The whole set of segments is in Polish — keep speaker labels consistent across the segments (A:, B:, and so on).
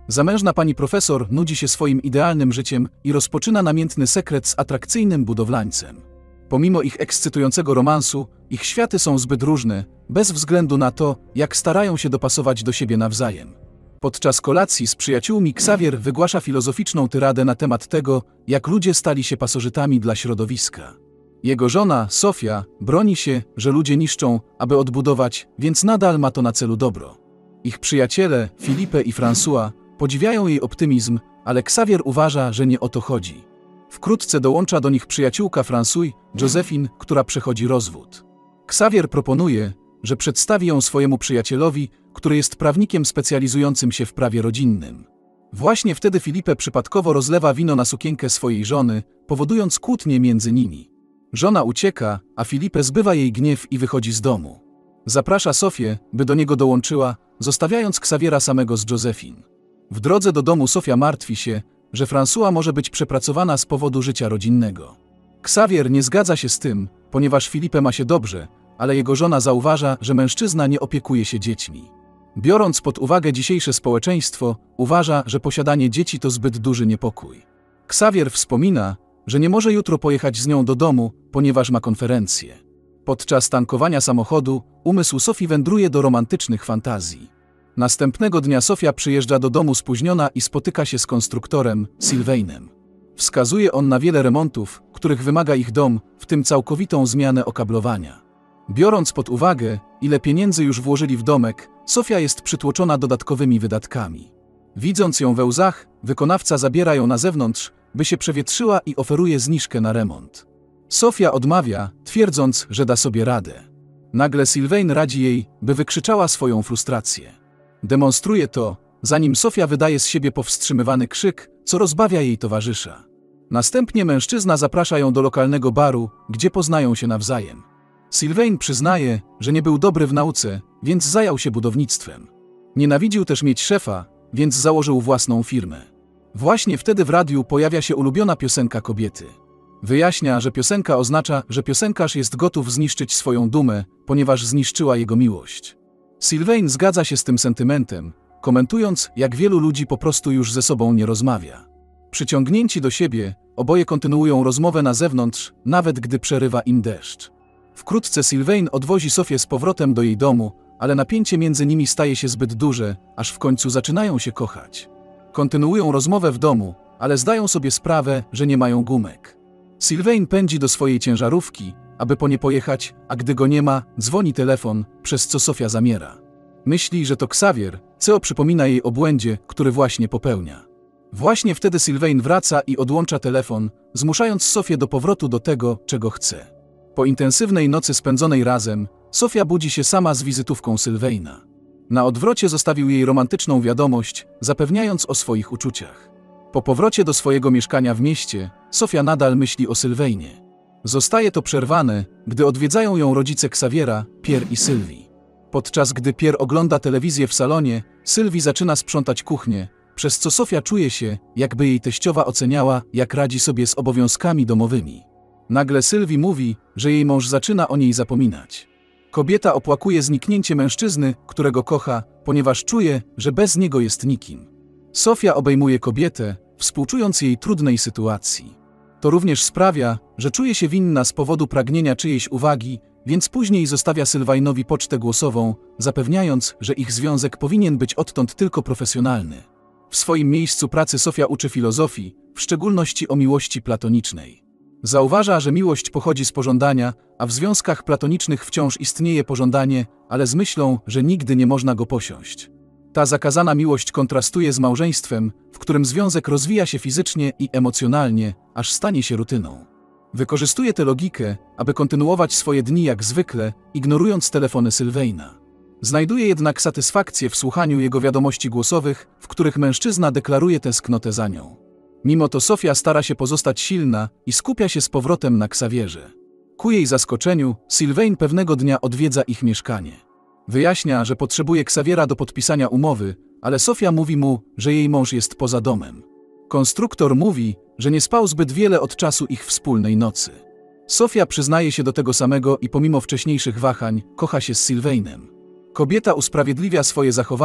A: Zamężna pani profesor nudzi się swoim idealnym życiem i rozpoczyna namiętny sekret z atrakcyjnym budowlańcem. Pomimo ich ekscytującego romansu, ich światy są zbyt różne, bez względu na to, jak starają się dopasować do siebie nawzajem. Podczas kolacji z przyjaciółmi Xavier wygłasza filozoficzną tyradę na temat tego, jak ludzie stali się pasożytami dla środowiska. Jego żona, Sofia, broni się, że ludzie niszczą, aby odbudować, więc nadal ma to na celu dobro. Ich przyjaciele, Philippe i François, podziwiają jej optymizm, ale Xavier uważa, że nie o to chodzi. Wkrótce dołącza do nich przyjaciółka François, Josephine, która przechodzi rozwód. Xavier proponuje, że przedstawi ją swojemu przyjacielowi, który jest prawnikiem specjalizującym się w prawie rodzinnym. Właśnie wtedy Philippe przypadkowo rozlewa wino na sukienkę swojej żony, powodując kłótnię między nimi. Żona ucieka, a Philippe zbywa jej gniew i wychodzi z domu. Zaprasza Sofię, by do niego dołączyła, zostawiając Xaviera samego z Josephine. W drodze do domu Sofia martwi się, że François może być przepracowana z powodu życia rodzinnego. Xavier nie zgadza się z tym, ponieważ Philippe ma się dobrze, ale jego żona zauważa, że mężczyzna nie opiekuje się dziećmi. Biorąc pod uwagę dzisiejsze społeczeństwo, uważa, że posiadanie dzieci to zbyt duży niepokój. Xavier wspomina, że nie może jutro pojechać z nią do domu, ponieważ ma konferencję. Podczas tankowania samochodu umysł Sofii wędruje do romantycznych fantazji. Następnego dnia Sofia przyjeżdża do domu spóźniona i spotyka się z konstruktorem, Sylvainem. Wskazuje on na wiele remontów, których wymaga ich dom, w tym całkowitą zmianę okablowania. Biorąc pod uwagę, ile pieniędzy już włożyli w domek, Sofia jest przytłoczona dodatkowymi wydatkami. Widząc ją we łzach, wykonawca zabiera ją na zewnątrz, by się przewietrzyła i oferuje zniżkę na remont. Sofia odmawia, twierdząc, że da sobie radę. Nagle Sylvain radzi jej, by wykrzyczała swoją frustrację. Demonstruje to, zanim Sofia wydaje z siebie powstrzymywany krzyk, co rozbawia jej towarzysza. Następnie mężczyzna zaprasza ją do lokalnego baru, gdzie poznają się nawzajem. Sylvain przyznaje, że nie był dobry w nauce, więc zajął się budownictwem. Nienawidził też mieć szefa, więc założył własną firmę. Właśnie wtedy w radiu pojawia się ulubiona piosenka kobiety. Wyjaśnia, że piosenka oznacza, że piosenkarz jest gotów zniszczyć swoją dumę, ponieważ zniszczyła jego miłość. Sylvain zgadza się z tym sentymentem, komentując, jak wielu ludzi po prostu już ze sobą nie rozmawia. Przyciągnięci do siebie, oboje kontynuują rozmowę na zewnątrz, nawet gdy przerywa im deszcz. Wkrótce Sylvain odwozi Sofię z powrotem do jej domu, ale napięcie między nimi staje się zbyt duże, aż w końcu zaczynają się kochać. Kontynuują rozmowę w domu, ale zdają sobie sprawę, że nie mają gumek. Sylvain pędzi do swojej ciężarówki, aby po nie pojechać, a gdy go nie ma, dzwoni telefon, przez co Sofia zamiera. Myśli, że to Xavier, co przypomina jej o błędzie, który właśnie popełnia. Właśnie wtedy Sylvain wraca i odłącza telefon, zmuszając Sofię do powrotu do tego, czego chce. Po intensywnej nocy spędzonej razem, Sofia budzi się sama z wizytówką Sylvaina. Na odwrocie zostawił jej romantyczną wiadomość, zapewniając o swoich uczuciach. Po powrocie do swojego mieszkania w mieście, Sofia nadal myśli o Sylvainie. Zostaje to przerwane, gdy odwiedzają ją rodzice Xaviera, Pierre i Sylwii. Podczas gdy Pierre ogląda telewizję w salonie, Sylwii zaczyna sprzątać kuchnię, przez co Sofia czuje się, jakby jej teściowa oceniała, jak radzi sobie z obowiązkami domowymi. Nagle Sylwii mówi, że jej mąż zaczyna o niej zapominać. Kobieta opłakuje zniknięcie mężczyzny, którego kocha, ponieważ czuje, że bez niego jest nikim. Sofia obejmuje kobietę, współczując jej trudnej sytuacji. To również sprawia, że czuje się winna z powodu pragnienia czyjejś uwagi, więc później zostawia Sylvainowi pocztę głosową, zapewniając, że ich związek powinien być odtąd tylko profesjonalny. W swoim miejscu pracy Sofia uczy filozofii, w szczególności o miłości platonicznej. Zauważa, że miłość pochodzi z pożądania, a w związkach platonicznych wciąż istnieje pożądanie, ale z myślą, że nigdy nie można go posiąść. Ta zakazana miłość kontrastuje z małżeństwem, w którym związek rozwija się fizycznie i emocjonalnie, aż stanie się rutyną. Wykorzystuje tę logikę, aby kontynuować swoje dni jak zwykle, ignorując telefony Sylvaina. Znajduje jednak satysfakcję w słuchaniu jego wiadomości głosowych, w których mężczyzna deklaruje tęsknotę za nią. Mimo to Sofia stara się pozostać silna i skupia się z powrotem na Xavierze. Ku jej zaskoczeniu, Sylvain pewnego dnia odwiedza ich mieszkanie. Wyjaśnia, że potrzebuje Xaviera do podpisania umowy, ale Sofia mówi mu, że jej mąż jest poza domem. Konstruktor mówi, że nie spał zbyt wiele od czasu ich wspólnej nocy. Sofia przyznaje się do tego samego i pomimo wcześniejszych wahań, kocha się z Sylvainem. Kobieta usprawiedliwia swoje zachowanie,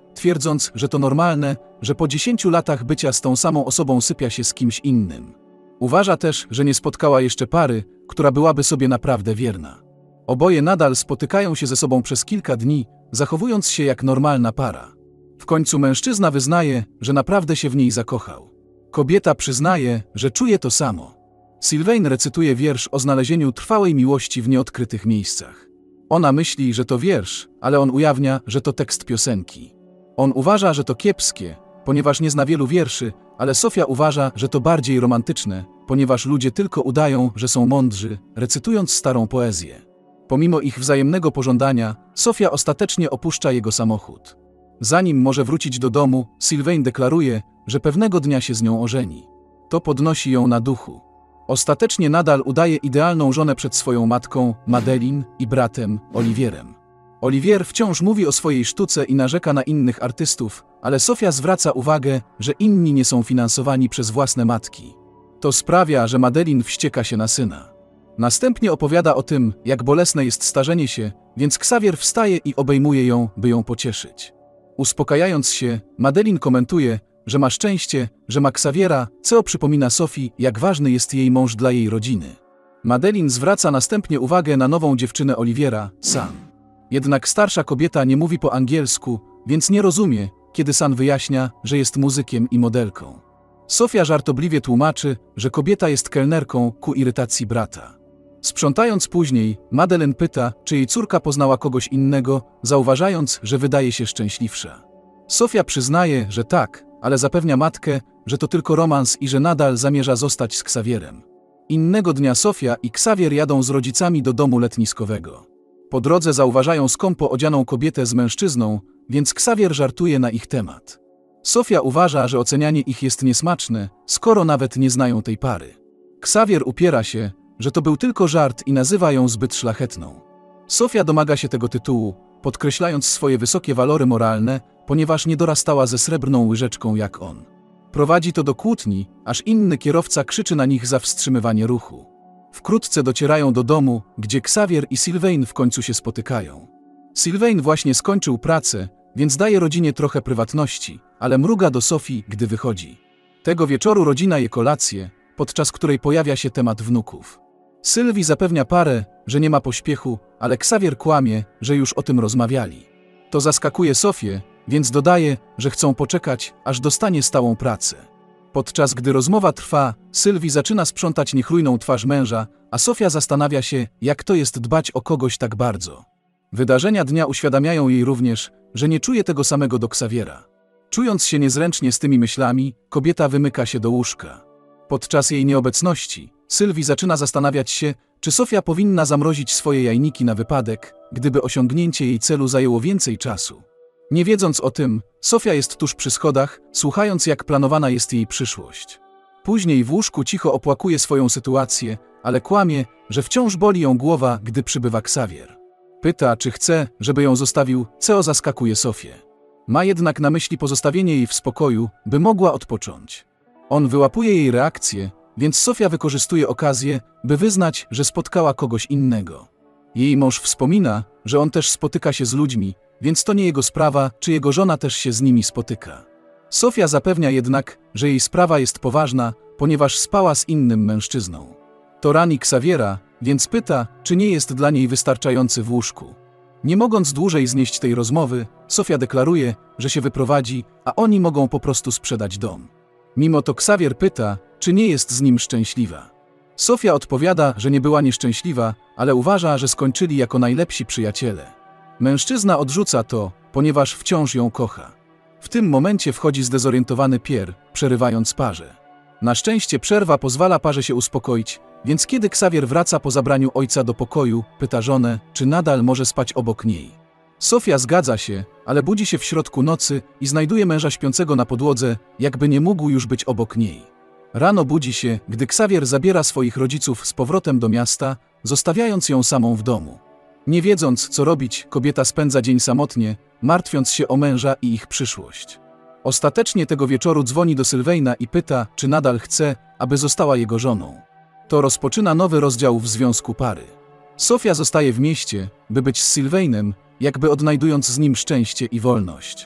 A: twierdząc, że to normalne, że po 10 latach bycia z tą samą osobą sypia się z kimś innym. Uważa też, że nie spotkała jeszcze pary, która byłaby sobie naprawdę wierna. Oboje nadal spotykają się ze sobą przez kilka dni, zachowując się jak normalna para. W końcu mężczyzna wyznaje, że naprawdę się w niej zakochał. Kobieta przyznaje, że czuje to samo. Sylvain recytuje wiersz o znalezieniu trwałej miłości w nieodkrytych miejscach. Ona myśli, że to wiersz, ale on ujawnia, że to tekst piosenki. On uważa, że to kiepskie, ponieważ nie zna wielu wierszy, ale Sofia uważa, że to bardziej romantyczne, ponieważ ludzie tylko udają, że są mądrzy, recytując starą poezję. Pomimo ich wzajemnego pożądania, Sofia ostatecznie opuszcza jego samochód. Zanim może wrócić do domu, Sylvain deklaruje, że pewnego dnia się z nią ożeni. To podnosi ją na duchu. Ostatecznie nadal udaje idealną żonę przed swoją matką, Madeleine, i bratem, Olivierem. Olivier wciąż mówi o swojej sztuce i narzeka na innych artystów, ale Sofia zwraca uwagę, że inni nie są finansowani przez własne matki. To sprawia, że Madeleine wścieka się na syna. Następnie opowiada o tym, jak bolesne jest starzenie się, więc Xavier wstaje i obejmuje ją, by ją pocieszyć. Uspokajając się, Madeleine komentuje, że ma szczęście, że ma Xaviera, co przypomina Sofii, jak ważny jest jej mąż dla jej rodziny. Madeleine zwraca następnie uwagę na nową dziewczynę Oliviera, San. Jednak starsza kobieta nie mówi po angielsku, więc nie rozumie, kiedy San wyjaśnia, że jest muzykiem i modelką. Sofia żartobliwie tłumaczy, że kobieta jest kelnerką ku irytacji brata. Sprzątając później, Madeleine pyta, czy jej córka poznała kogoś innego, zauważając, że wydaje się szczęśliwsza. Sofia przyznaje, że tak, ale zapewnia matkę, że to tylko romans i że nadal zamierza zostać z Xavierem. Innego dnia Sofia i Xavier jadą z rodzicami do domu letniskowego. Po drodze zauważają skąpo odzianą kobietę z mężczyzną, więc Xavier żartuje na ich temat. Sofia uważa, że ocenianie ich jest niesmaczne, skoro nawet nie znają tej pary. Xavier upiera się, że to był tylko żart i nazywa ją zbyt szlachetną. Sofia domaga się tego tytułu, podkreślając swoje wysokie walory moralne, ponieważ nie dorastała ze srebrną łyżeczką jak on. Prowadzi to do kłótni, aż inny kierowca krzyczy na nich za wstrzymywanie ruchu. Wkrótce docierają do domu, gdzie Xavier i Sylvain w końcu się spotykają. Sylvain właśnie skończył pracę, więc daje rodzinie trochę prywatności, ale mruga do Sofii, gdy wychodzi. Tego wieczoru rodzina je kolację, podczas której pojawia się temat wnuków. Sylwii zapewnia parę, że nie ma pośpiechu, ale Xavier kłamie, że już o tym rozmawiali. To zaskakuje Sofię, więc dodaje, że chcą poczekać, aż dostanie stałą pracę. Podczas gdy rozmowa trwa, Sylwii zaczyna sprzątać niechlujną twarz męża, a Sofia zastanawia się, jak to jest dbać o kogoś tak bardzo. Wydarzenia dnia uświadamiają jej również, że nie czuje tego samego do Xaviera. Czując się niezręcznie z tymi myślami, kobieta wymyka się do łóżka. Podczas jej nieobecności, Sylwii zaczyna zastanawiać się, czy Sofia powinna zamrozić swoje jajniki na wypadek, gdyby osiągnięcie jej celu zajęło więcej czasu. Nie wiedząc o tym, Sofia jest tuż przy schodach, słuchając, jak planowana jest jej przyszłość. Później w łóżku cicho opłakuje swoją sytuację, ale kłamie, że wciąż boli ją głowa, gdy przybywa Xavier. Pyta, czy chce, żeby ją zostawił, co zaskakuje Sofię. Ma jednak na myśli pozostawienie jej w spokoju, by mogła odpocząć. On wyłapuje jej reakcję, więc Sofia wykorzystuje okazję, by wyznać, że spotkała kogoś innego. Jej mąż wspomina, że on też spotyka się z ludźmi, więc to nie jego sprawa, czy jego żona też się z nimi spotyka. Sofia zapewnia jednak, że jej sprawa jest poważna, ponieważ spała z innym mężczyzną. To rani Xaviera, więc pyta, czy nie jest dla niej wystarczający w łóżku. Nie mogąc dłużej znieść tej rozmowy, Sofia deklaruje, że się wyprowadzi, a oni mogą po prostu sprzedać dom. Mimo to Xavier pyta, czy nie jest z nim szczęśliwa. Sofia odpowiada, że nie była nieszczęśliwa, ale uważa, że skończyli jako najlepsi przyjaciele. Mężczyzna odrzuca to, ponieważ wciąż ją kocha. W tym momencie wchodzi zdezorientowany Pierre, przerywając parze. Na szczęście przerwa pozwala parze się uspokoić, więc kiedy Xavier wraca po zabraniu ojca do pokoju, pyta żonę, czy nadal może spać obok niej. Sofia zgadza się, ale budzi się w środku nocy i znajduje męża śpiącego na podłodze, jakby nie mógł już być obok niej. Rano budzi się, gdy Xavier zabiera swoich rodziców z powrotem do miasta, zostawiając ją samą w domu. Nie wiedząc, co robić, kobieta spędza dzień samotnie, martwiąc się o męża i ich przyszłość. Ostatecznie tego wieczoru dzwoni do Sylvaina i pyta, czy nadal chce, aby została jego żoną. To rozpoczyna nowy rozdział w związku pary. Sofia zostaje w mieście, by być z Sylvainem, jakby odnajdując z nim szczęście i wolność.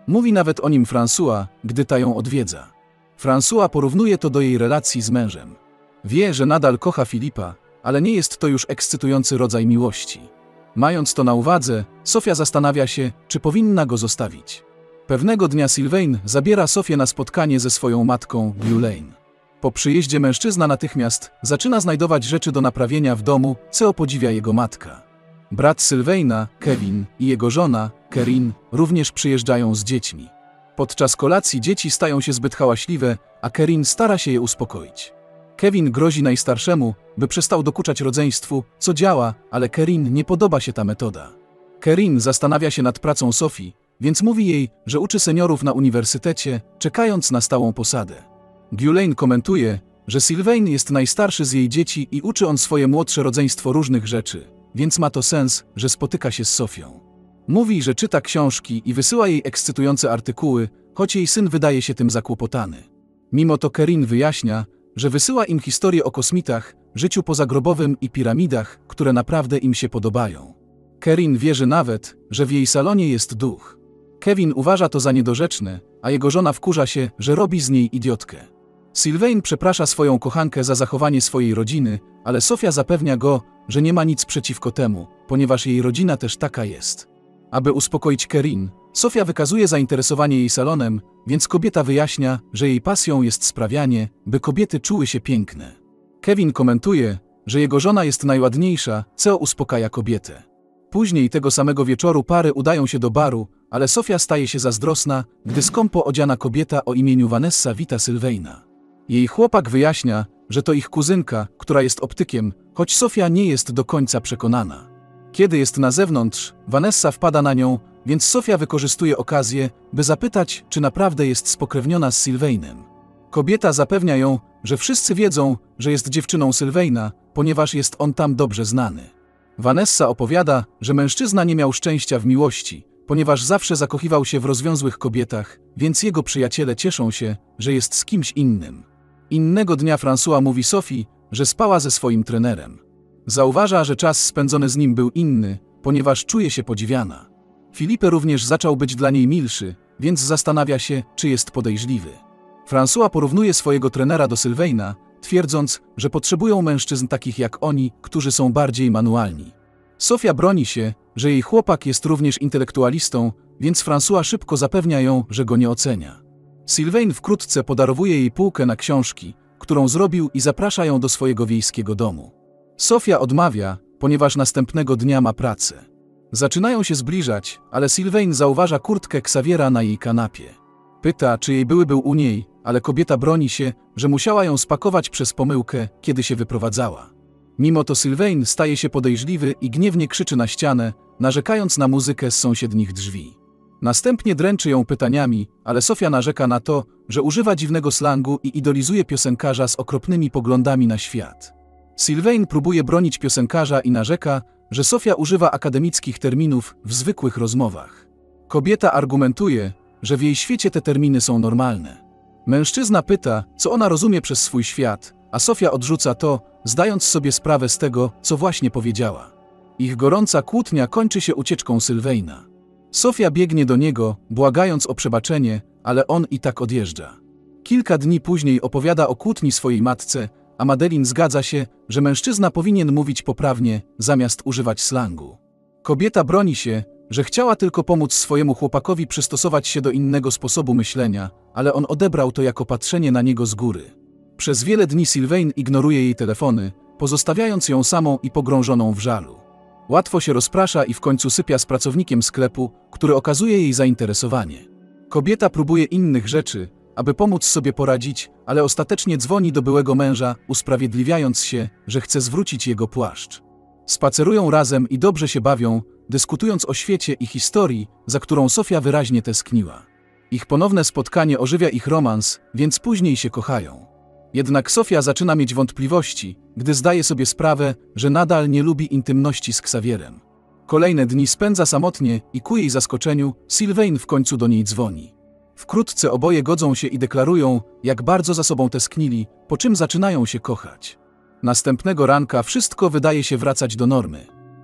A: Mówi nawet o nim François, gdy ta ją odwiedza. François porównuje to do jej relacji z mężem. Wie, że nadal kocha Filipa, ale nie jest to już ekscytujący rodzaj miłości. Mając to na uwadze, Sofia zastanawia się, czy powinna go zostawić. Pewnego dnia Sylvain zabiera Sofię na spotkanie ze swoją matką, Ghislaine. Po przyjeździe mężczyzna natychmiast zaczyna znajdować rzeczy do naprawienia w domu, co podziwia jego matka. Brat Sylvaina, Kevin, i jego żona, Kerin, również przyjeżdżają z dziećmi. Podczas kolacji dzieci stają się zbyt hałaśliwe, a Kerin stara się je uspokoić. Kevin grozi najstarszemu, by przestał dokuczać rodzeństwu, co działa, ale Kerin nie podoba się ta metoda. Kerin zastanawia się nad pracą Sofii, więc mówi jej, że uczy seniorów na uniwersytecie, czekając na stałą posadę. Ghislaine komentuje, że Sylvain jest najstarszy z jej dzieci i uczy on swoje młodsze rodzeństwo różnych rzeczy, więc ma to sens, że spotyka się z Sofią. Mówi, że czyta książki i wysyła jej ekscytujące artykuły, choć jej syn wydaje się tym zakłopotany. Mimo to Kerin wyjaśnia, że wysyła im historie o kosmitach, życiu pozagrobowym i piramidach, które naprawdę im się podobają. Kerin wierzy nawet, że w jej salonie jest duch. Kevin uważa to za niedorzeczne, a jego żona wkurza się, że robi z niej idiotkę. Sylvain przeprasza swoją kochankę za zachowanie swojej rodziny, ale Sofia zapewnia go, że nie ma nic przeciwko temu, ponieważ jej rodzina też taka jest. Aby uspokoić Kerin, Sofia wykazuje zainteresowanie jej salonem, więc kobieta wyjaśnia, że jej pasją jest sprawianie, by kobiety czuły się piękne. Kevin komentuje, że jego żona jest najładniejsza, co uspokaja kobietę. Później tego samego wieczoru pary udają się do baru, ale Sofia staje się zazdrosna, gdy skąpo odziana kobieta o imieniu Vanessa wita Sylvaina. Jej chłopak wyjaśnia, że to ich kuzynka, która jest optykiem, choć Sofia nie jest do końca przekonana. Kiedy jest na zewnątrz, Vanessa wpada na nią, więc Sofia wykorzystuje okazję, by zapytać, czy naprawdę jest spokrewniona z Sylvainem. Kobieta zapewnia ją, że wszyscy wiedzą, że jest dziewczyną Sylvaina, ponieważ jest on tam dobrze znany. Vanessa opowiada, że mężczyzna nie miał szczęścia w miłości, ponieważ zawsze zakochiwał się w rozwiązłych kobietach, więc jego przyjaciele cieszą się, że jest z kimś innym. Innego dnia François mówi Sofii, że spała ze swoim trenerem. Zauważa, że czas spędzony z nim był inny, ponieważ czuje się podziwiana. Philippe również zaczął być dla niej milszy, więc zastanawia się, czy jest podejrzliwy. François porównuje swojego trenera do Sylvaina, twierdząc, że potrzebują mężczyzn takich jak oni, którzy są bardziej manualni. Sofia broni się, że jej chłopak jest również intelektualistą, więc François szybko zapewnia ją, że go nie ocenia. Sylvain wkrótce podarowuje jej półkę na książki, którą zrobił, i zaprasza ją do swojego wiejskiego domu. Sofia odmawia, ponieważ następnego dnia ma pracę. Zaczynają się zbliżać, ale Sylvain zauważa kurtkę Xaviera na jej kanapie. Pyta, czy jej były był u niej, ale kobieta broni się, że musiała ją spakować przez pomyłkę, kiedy się wyprowadzała. Mimo to Sylvain staje się podejrzliwy i gniewnie krzyczy na ścianę, narzekając na muzykę z sąsiednich drzwi. Następnie dręczy ją pytaniami, ale Sofia narzeka na to, że używa dziwnego slangu i idolizuje piosenkarza z okropnymi poglądami na świat. Sylvain próbuje bronić piosenkarza i narzeka, że Sofia używa akademickich terminów w zwykłych rozmowach. Kobieta argumentuje, że w jej świecie te terminy są normalne. Mężczyzna pyta, co ona rozumie przez swój świat, a Sofia odrzuca to, zdając sobie sprawę z tego, co właśnie powiedziała. Ich gorąca kłótnia kończy się ucieczką Sylvaina. Sofia biegnie do niego, błagając o przebaczenie, ale on i tak odjeżdża. Kilka dni później opowiada o kłótni swojej matce, a Madeleine zgadza się, że mężczyzna powinien mówić poprawnie, zamiast używać slangu. Kobieta broni się, że chciała tylko pomóc swojemu chłopakowi przystosować się do innego sposobu myślenia, ale on odebrał to jako patrzenie na niego z góry. Przez wiele dni Sylvain ignoruje jej telefony, pozostawiając ją samą i pogrążoną w żalu. Łatwo się rozprasza i w końcu sypia z pracownikiem sklepu, który okazuje jej zainteresowanie. Kobieta próbuje innych rzeczy, aby pomóc sobie poradzić, ale ostatecznie dzwoni do byłego męża, usprawiedliwiając się, że chce zwrócić jego płaszcz. Spacerują razem i dobrze się bawią, dyskutując o świecie i historii, za którą Sofia wyraźnie tęskniła. Ich ponowne spotkanie ożywia ich romans, więc później się kochają. Jednak Sofia zaczyna mieć wątpliwości, gdy zdaje sobie sprawę, że nadal nie lubi intymności z Xavierem. Kolejne dni spędza samotnie i ku jej zaskoczeniu Sylvain w końcu do niej dzwoni. Wkrótce oboje godzą się i deklarują, jak bardzo za sobą tęsknili, po czym zaczynają się kochać. Następnego ranka wszystko wydaje się wracać do normy.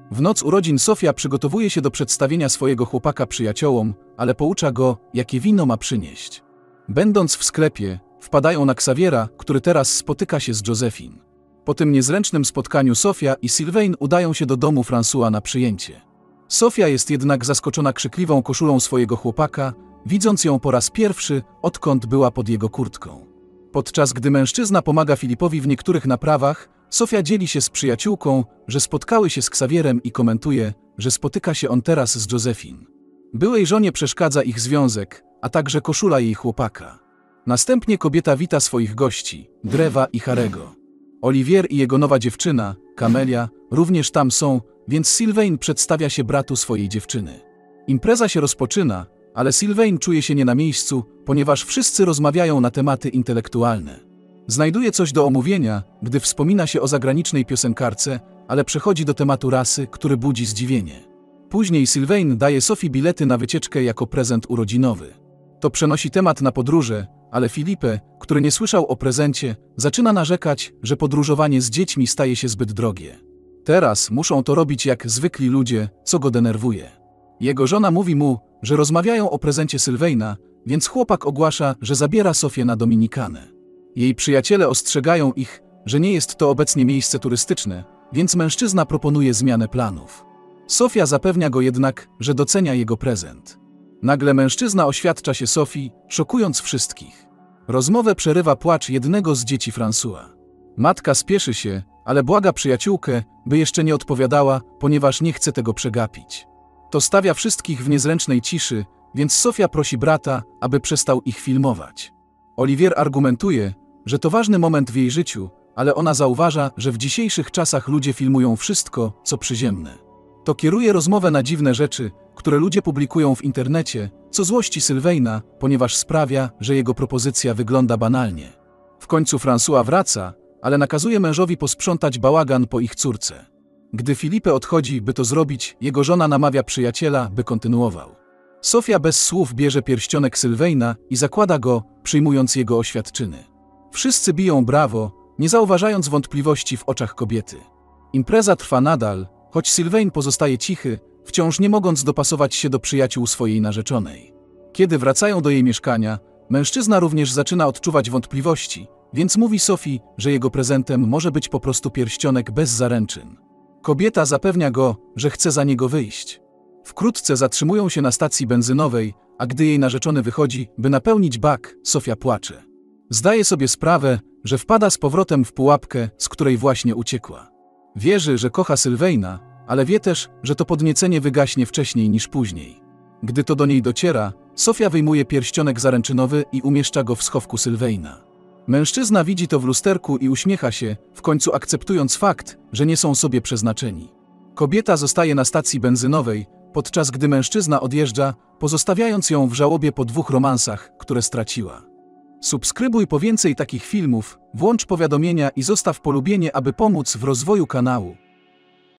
A: W noc urodzin Sofia przygotowuje się do przedstawienia swojego chłopaka przyjaciołom, ale poucza go, jakie wino ma przynieść. Będąc w sklepie, wpadają na Xaviera, który teraz spotyka się z Josephine. Po tym niezręcznym spotkaniu Sofia i Sylvain udają się do domu François na przyjęcie. Sofia jest jednak zaskoczona krzykliwą koszulą swojego chłopaka, widząc ją po raz pierwszy, odkąd była pod jego kurtką. Podczas gdy mężczyzna pomaga Filipowi w niektórych naprawach, Sofia dzieli się z przyjaciółką, że spotkały się z Xavierem i komentuje, że spotyka się on teraz z Josephine. Byłej żonie przeszkadza ich związek, a także koszula jej chłopaka. Następnie kobieta wita swoich gości, Drewa i Harego. Olivier i jego nowa dziewczyna, Camelia, również tam są, więc Sylvain przedstawia się bratu swojej dziewczyny. Impreza się rozpoczyna, ale Sylvain czuje się nie na miejscu, ponieważ wszyscy rozmawiają na tematy intelektualne. Znajduje coś do omówienia, gdy wspomina się o zagranicznej piosenkarce, ale przechodzi do tematu rasy, który budzi zdziwienie. Później Sylvain daje Sophie bilety na wycieczkę jako prezent urodzinowy. To przenosi temat na podróże, ale Filipe, który nie słyszał o prezencie, zaczyna narzekać, że podróżowanie z dziećmi staje się zbyt drogie. Teraz muszą to robić jak zwykli ludzie, co go denerwuje. Jego żona mówi mu, że rozmawiają o prezencie Sylvaina, więc chłopak ogłasza, że zabiera Sofię na Dominikanę. Jej przyjaciele ostrzegają ich, że nie jest to obecnie miejsce turystyczne, więc mężczyzna proponuje zmianę planów. Sofia zapewnia go jednak, że docenia jego prezent. Nagle mężczyzna oświadcza się Sofii, szokując wszystkich. Rozmowę przerywa płacz jednego z dzieci François. Matka spieszy się, ale błaga przyjaciółkę, by jeszcze nie odpowiadała, ponieważ nie chce tego przegapić. To stawia wszystkich w niezręcznej ciszy, więc Sofia prosi brata, aby przestał ich filmować. Olivier argumentuje, że to ważny moment w jej życiu, ale ona zauważa, że w dzisiejszych czasach ludzie filmują wszystko, co przyziemne. To kieruje rozmowę na dziwne rzeczy, które ludzie publikują w internecie, co złości Sylvaina, ponieważ sprawia, że jego propozycja wygląda banalnie. W końcu François wraca, ale nakazuje mężowi posprzątać bałagan po ich córce. Gdy Filipe odchodzi, by to zrobić, jego żona namawia przyjaciela, by kontynuował. Sofia bez słów bierze pierścionek Sylvaina i zakłada go, przyjmując jego oświadczyny. Wszyscy biją brawo, nie zauważając wątpliwości w oczach kobiety. Impreza trwa nadal, choć Sylvain pozostaje cichy, wciąż nie mogąc dopasować się do przyjaciół swojej narzeczonej. Kiedy wracają do jej mieszkania, mężczyzna również zaczyna odczuwać wątpliwości, więc mówi Sophie, że jego prezentem może być po prostu pierścionek bez zaręczyn. Kobieta zapewnia go, że chce za niego wyjść. Wkrótce zatrzymują się na stacji benzynowej, a gdy jej narzeczony wychodzi, by napełnić bak, Sofia płacze. Zdaje sobie sprawę, że wpada z powrotem w pułapkę, z której właśnie uciekła. Wierzy, że kocha Sylvaina, ale wie też, że to podniecenie wygaśnie wcześniej niż później. Gdy to do niej dociera, Sofia wyjmuje pierścionek zaręczynowy i umieszcza go w schowku Sylvaina. Mężczyzna widzi to w lusterku i uśmiecha się, w końcu akceptując fakt, że nie są sobie przeznaczeni. Kobieta zostaje na stacji benzynowej, podczas gdy mężczyzna odjeżdża, pozostawiając ją w żałobie po 2 romansach, które straciła. Subskrybuj po więcej takich filmów, włącz powiadomienia i zostaw polubienie, aby pomóc w rozwoju kanału.